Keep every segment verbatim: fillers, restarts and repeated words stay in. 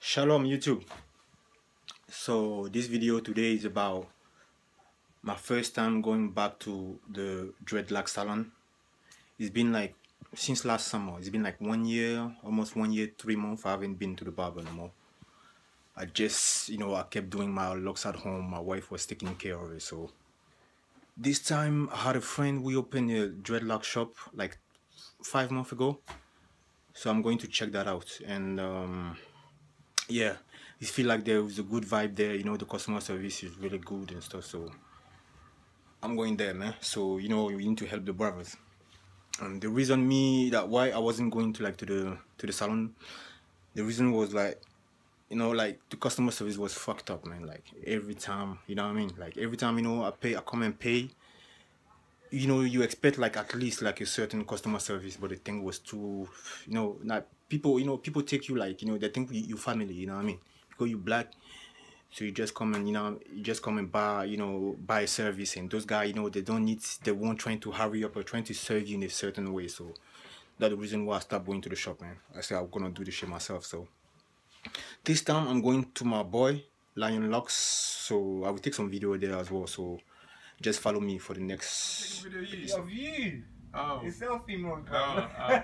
Shalom YouTube. So this video today is about my first time going back to the dreadlock salon. It's been like since last summer. It's been like one year, almost one year, three months. I haven't been to the barber no more. I just, you know, I kept doing my locks at home. My wife was taking care of it. So this time I had a friend. We opened a dreadlock shop like five months ago. So I'm going to check that out. And um, yeah, I feel like there was a good vibe there. You know, the customer service is really good and stuff. So I'm going there, man. So you know, we need to help the brothers. And the reason me that why I wasn't going to like to the to the salon, the reason was like, you know, like the customer service was fucked up, man. Like every time, you know what I mean? Like every time, you know, I pay, I come and pay. You know, you expect like at least like a certain customer service, but the thing was too, you know, not people. You know, people take you like, you know, they think you, you family. You know what I mean? Because you black, so you just come and you know, you just come and buy, you know, buy a service, and those guys, you know, they don't need, they won't trying to hurry up or trying to serve you in a certain way. So that's the reason why I stopped going to the shop, man. I said I'm gonna do this shit myself. So this time I'm going to my boy Lion Locks, so I will take some video there as well. So just follow me for the next video. Of you. Oh. It's selfie mode. Oh, oh.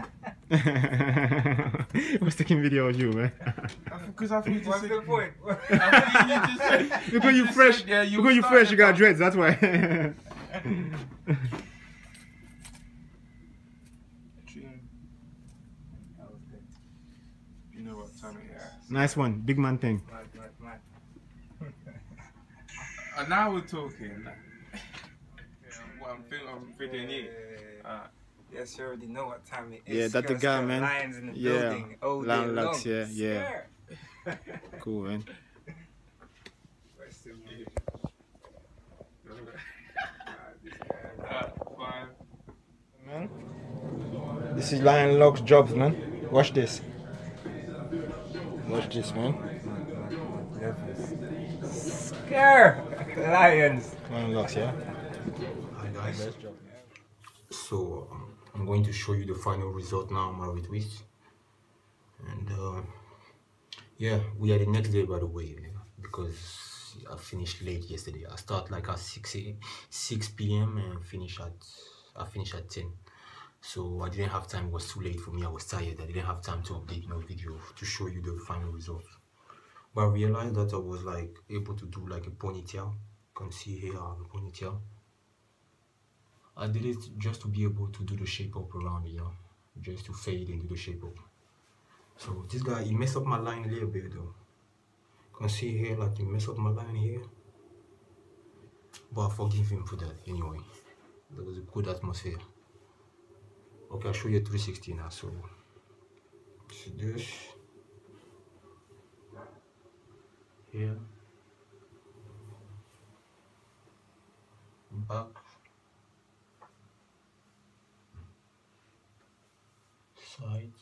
I was taking video of you, man. Because I think What's the point? Because you fresh. Yeah, you because you fresh, you got dreads. That's why. You know what time it is. Nice one, big man thing. Mad, mad, mad. And now we're talking. Yeah, what I'm thinking, I'm thinking it. Uh, Yes, you already know what time it is. Yeah, that's the Skr, guy, skr, man. Lions in the Yeah, building. Oh, Lion day Lux, long. yeah, yeah. Skr. Cool, man. Where's the view? uh, five. Man, this is Lion Lux jobs, man. Watch this. Watch this, man. Skr. Lions. Lion Lux, yeah. Hi guys. So um, I'm going to show you the final result now, my retwist. And uh, yeah, we are the next day, by the way, because I finished late yesterday. I start like at six p m and finish at I finish at ten. So I didn't have time. It was too late for me. I was tired. I didn't have time to update no video to show you the final result. But I realized that I was like able to do like a ponytail. You can see here I have a ponytail. I did it just to be able to do the shape up around it, you know, just to fade into the shape up. So this guy, he messed up my line a little bit though. You can see here, like he messed up my line here. But I forgive him for that anyway. That was a good atmosphere. Okay, I'll show you three sixty now. So see this here, back. Sides.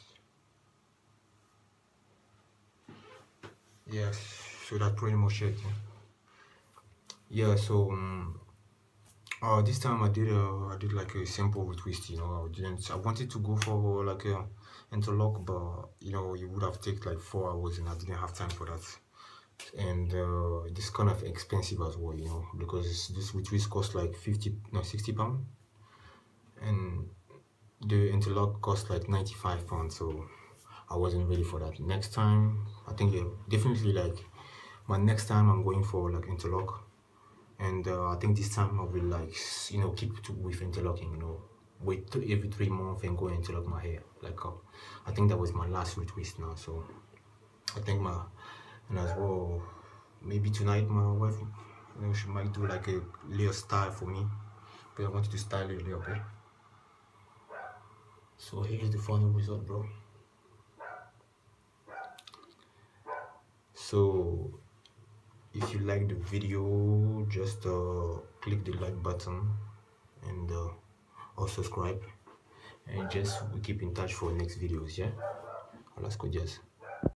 Yes, so that's pretty much it. Yeah, yeah so um, uh, this time I did uh, I did like a simple retwist. You know, I didn't. I wanted to go for like a interlock, but you know, it would have taken like four hours, and I didn't have time for that. And uh, this kind of expensive as well, you know, because this retwist costs like fifty, no, sixty pounds, and the interlock cost like ninety-five pounds, so I wasn't ready for that. Next time, I think yeah, definitely like, but next time I'm going for like interlock, and uh, I think this time I will like, you know, keep to, with interlocking, you know, wait th every three months and go and interlock my hair. Like uh, I think that was my last retwist now, so I think my, and as well, maybe tonight my wife, you know, she might do like a little style for me, but I wanted to style it a little bit. So here's the final result, bro. So if you like the video, just uh, click the like button and uh, or subscribe, and just we keep in touch for next videos. Yeah, let's go, Jazz.